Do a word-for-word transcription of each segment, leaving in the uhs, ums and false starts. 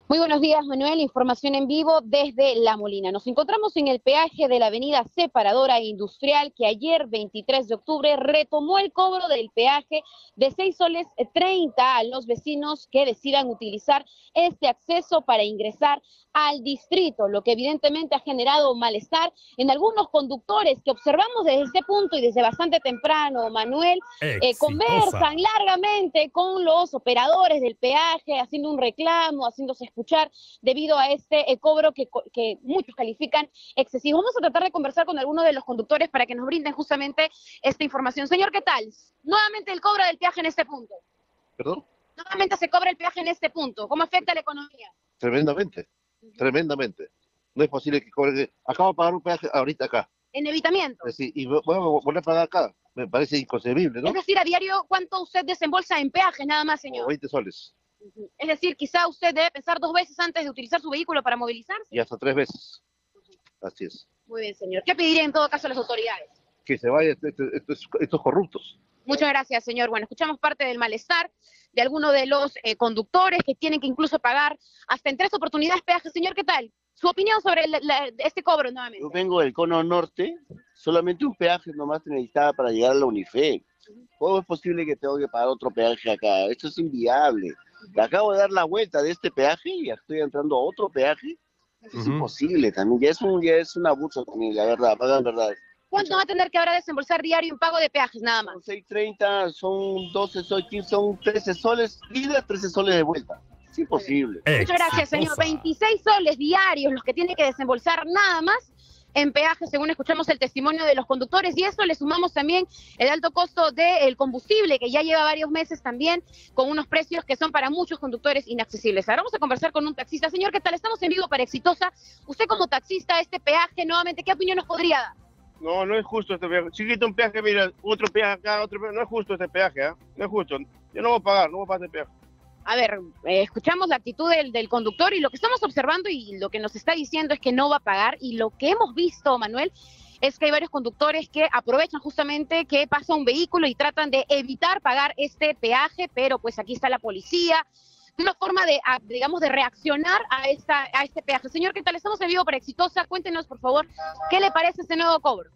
Muy buenos días, Manuel. Información en vivo desde La Molina. Nos encontramos en el peaje de la avenida Separadora Industrial, que ayer, veintitrés de octubre, retomó el cobro del peaje de seis soles treinta a los vecinos que decidan utilizar este acceso para ingresar al distrito, lo que evidentemente ha generado malestar en algunos conductores que observamos desde este punto y desde bastante temprano, Manuel, eh, conversan largamente con los operadores del peaje, haciendo un reclamo, haciéndose escuchar debido a este eh, cobro que, que muchos califican excesivo. Vamos a tratar de conversar con algunos de los conductores para que nos brinden justamente esta información. Señor, ¿qué tal? Nuevamente el cobro del peaje en este punto. ¿Perdón? Nuevamente se cobra el peaje en este punto. ¿Cómo afecta a la economía? Tremendamente, uh-huh. tremendamente. No es posible que cobre. Acabo de pagar un peaje ahorita acá. ¿En evitamiento? Sí, y voy a volver a pagar acá. Me parece inconcebible, ¿no? Es decir, a diario, ¿cuánto usted desembolsa en peajes nada más, señor? Como veinte soles. Uh-huh. Es decir, quizá usted debe pensar dos veces antes de utilizar su vehículo para movilizarse. Y hasta tres veces. Uh-huh. Así es. Muy bien, señor. ¿Qué pediría en todo caso a las autoridades? Que se vayan estos, estos, estos corruptos. Muchas gracias, señor. Bueno, escuchamos parte del malestar de algunos de los eh, conductores que tienen que incluso pagar hasta en tres oportunidades peajes. Señor, ¿qué tal? Su opinión sobre la, la, este cobro nuevamente. Yo vengo del cono norte, solamente un peaje nomás necesitaba para llegar a la Unife. ¿Cómo es posible que tengo que pagar otro peaje acá? Esto es inviable. Le acabo de dar la vuelta de este peaje y ya estoy entrando a otro peaje. Eso es uh-huh. imposible también. Ya es un, ya es un abuso también, la verdad, la verdad. ¿Cuánto va a tener que ahora desembolsar diario en pago de peajes, nada más? Son seis treinta, son doce, son quince, son trece soles, ida, trece soles de vuelta. Es imposible. Muchas gracias, señor. veintiséis soles diarios los que tiene que desembolsar nada más en peajes, según escuchamos el testimonio de los conductores, y eso le sumamos también el alto costo del combustible, que ya lleva varios meses también con unos precios que son para muchos conductores inaccesibles. Ahora vamos a conversar con un taxista. Señor, ¿qué tal? Estamos en vivo para Exitosa. Usted como taxista, este peaje, nuevamente, ¿qué opinión nos podría dar? No, no es justo este peaje. Si quita un peaje, mira, otro peaje acá, otro peaje. No es justo este peaje, ¿eh? No es justo. Yo no voy a pagar, no voy a pagar este peaje. A ver, eh, escuchamos la actitud del, del conductor y lo que estamos observando y lo que nos está diciendo es que no va a pagar, y lo que hemos visto, Manuel, es que hay varios conductores que aprovechan justamente que pasa un vehículo y tratan de evitar pagar este peaje, pero pues aquí está la policía, una forma de, digamos, de reaccionar a, esta, a este peaje. Señor, ¿qué tal? Estamos en vivo para Exitosa. Cuéntenos, por favor, ¿qué le parece este nuevo cobro?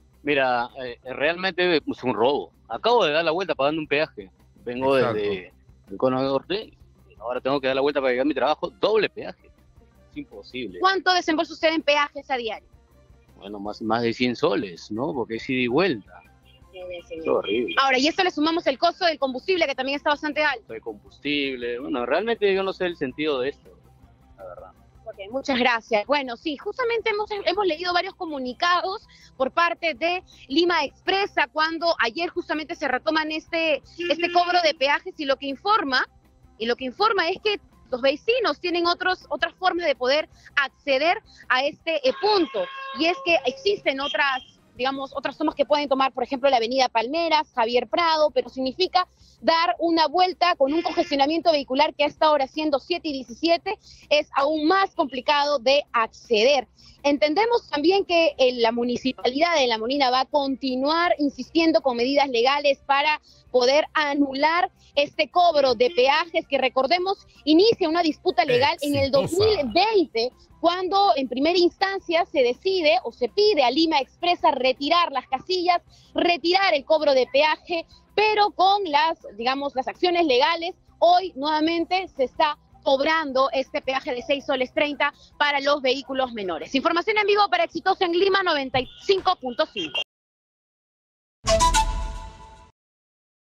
Mira, eh, realmente es un robo. Acabo de dar la vuelta pagando un peaje. Vengo Exacto. desde el cono norte, ahora tengo que dar la vuelta para llegar a mi trabajo, doble peaje. Es imposible. ¿Cuánto desembolsa usted en peajes a diario? Bueno, más, más de cien soles, ¿no? Porque es ida y vuelta. Sí, sí, es horrible. Ahora, y esto le sumamos el costo del combustible, que también está bastante alto. El combustible, bueno, realmente yo no sé el sentido de esto, la verdad. Okay, muchas gracias. Bueno, sí, justamente hemos, hemos leído varios comunicados por parte de Lima Expresa cuando ayer justamente se retoman este, este cobro de peajes, y lo que informa, y lo que informa es que los vecinos tienen otros, otras formas de poder acceder a este eh, punto, y es que existen otras, digamos, otras zonas que pueden tomar, por ejemplo, la avenida Palmeras, Javier Prado, pero significa dar una vuelta con un congestionamiento vehicular que a esta hora, siendo siete y diecisiete, es aún más complicado de acceder. Entendemos también que la municipalidad de La Molina va a continuar insistiendo con medidas legales para poder anular este cobro de peajes que, recordemos, inicia una disputa legal Exitosa. En el dos mil veinte, cuando en primera instancia se decide o se pide a Lima Expresa retirar las casillas, retirar el cobro de peaje, pero con las, digamos, las acciones legales, hoy nuevamente se está cobrando este peaje de seis soles treinta para los vehículos menores. Información en vivo para Exitosa en Lima noventa y cinco punto cinco.